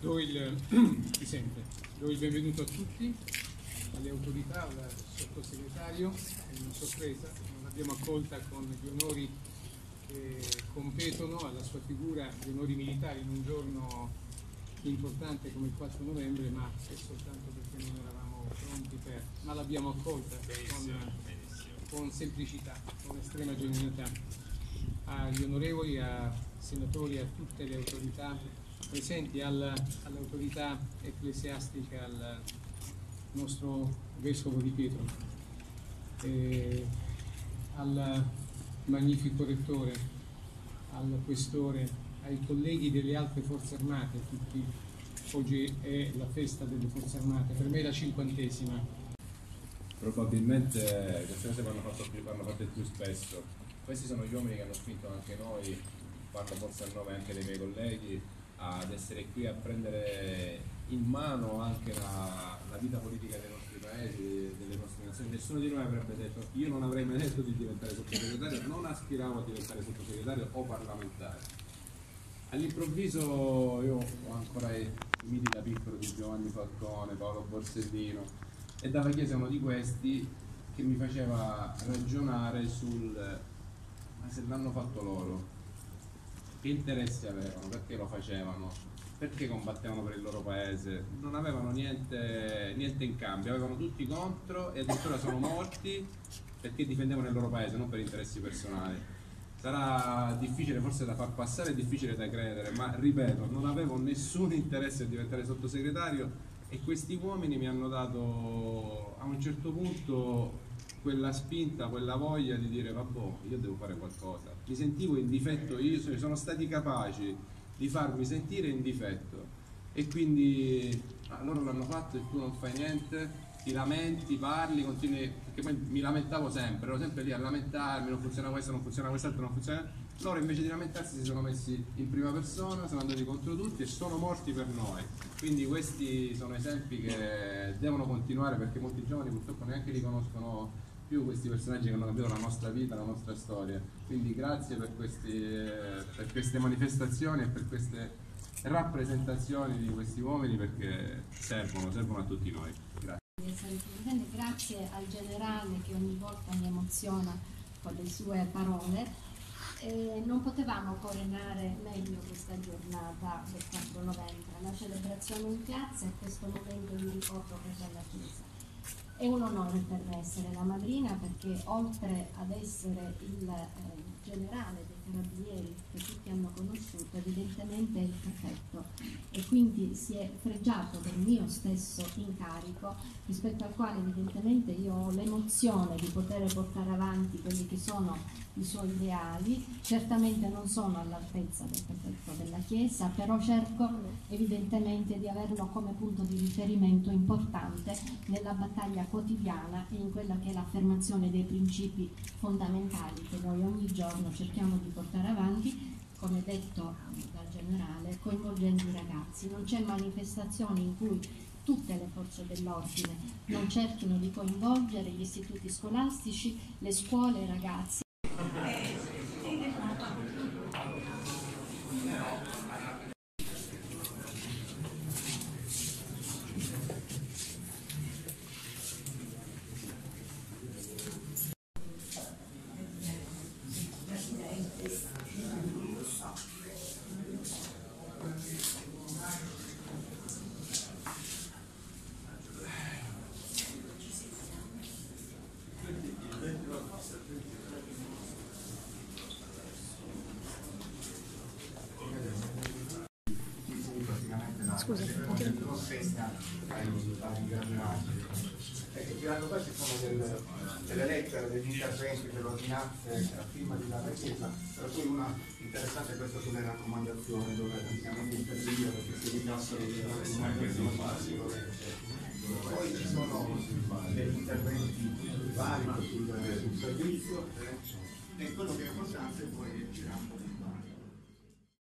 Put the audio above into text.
Si sente. Do il benvenuto a tutti, alle autorità, al sottosegretario. È una sorpresa, non l'abbiamo accolta con gli onori che competono alla sua figura, gli onori militari in un giorno importante come il 4 novembre, ma è soltanto perché non eravamo pronti per, ma l'abbiamo accolta con semplicità, con estrema genuinità. Agli onorevoli, a senatori, a tutte le autorità presenti, all'autorità ecclesiastica, al nostro Vescovo di Pietro, al magnifico Rettore, al Questore, ai colleghi delle altre Forze Armate, tutti. Oggi è la festa delle Forze Armate, per me è la 50ª. Probabilmente queste cose vanno fatte più spesso. Questi sono gli uomini che hanno spinto anche noi, parlo forse a nome anche dei miei colleghi, ad essere qui a prendere in mano anche la vita politica dei nostri paesi, delle nostre nazioni. Nessuno di noi avrebbe detto, io non avrei mai detto di diventare sottosegretario, non aspiravo a diventare sottosegretario o parlamentare. All'improvviso io ho ancora i miti da piccolo di Giovanni Falcone, Paolo Borsellino, e Dava Chiesa è uno di questi che mi faceva ragionare sul ma se l'hanno fatto loro, che interessi avevano, perché lo facevano, perché combattevano per il loro paese, non avevano niente in cambio, avevano tutti contro e addirittura sono morti perché difendevano il loro paese, non per interessi personali. Sarà difficile forse da far passare, è difficile da credere, ma ripeto, non avevo nessun interesse a diventare sottosegretario e questi uomini mi hanno dato a un certo punto quella spinta, quella voglia di dire vabbè, io devo fare qualcosa. Mi sentivo in difetto, sono stati capaci di farmi sentire in difetto e quindi loro l'hanno fatto e tu non fai niente, ti lamenti, parli, continui, perché poi mi lamentavo sempre, ero sempre lì a lamentarmi, non funziona questo, non funziona quest'altro, non funziona. Loro invece di lamentarsi si sono messi in prima persona, sono andati contro tutti e sono morti per noi. Quindi questi sono esempi che devono continuare perché molti giovani purtroppo neanche li conoscono più, questi personaggi che hanno cambiato la nostra vita, la nostra storia. Quindi grazie per queste manifestazioni e per queste rappresentazioni di questi uomini perché servono a tutti noi. Grazie. Grazie al generale che ogni volta mi emoziona con le sue parole. Non potevamo coronare meglio questa giornata del 4 novembre, la celebrazione in piazza e questo momento di ricordo per la Chiesa. È un onore per me essere la madrina perché oltre ad essere il generale dei Carabinieri che tutti hanno conosciuto, evidentemente è il prefetto e quindi si è fregiato del mio stesso incarico rispetto al quale evidentemente io ho l'emozione di poter portare avanti quelli che sono i suoi ideali. Certamente non sono all'altezza del prefetto della Chiesa, però cerco evidentemente di averlo come punto di riferimento importante nella battaglia quotidiana e in quella che è l'affermazione dei principi fondamentali che noi ogni giorno cerchiamo di portare avanti, come detto dal generale, coinvolgendo i ragazzi. Non c'è manifestazione in cui tutte le forze dell'ordine non cerchino di coinvolgere gli istituti scolastici, le scuole e i ragazzi. Scusa, tirando qua ci sono delle lettere, degli interventi, delle ordinanze a firma di Dava Chiesa, tra cui una interessante questa sulle raccomandazioni dove praticamente intervenire perché si ricassano le raccomandazioni. Poi ci sono degli interventi vari sul servizio e quello che è importante poi girando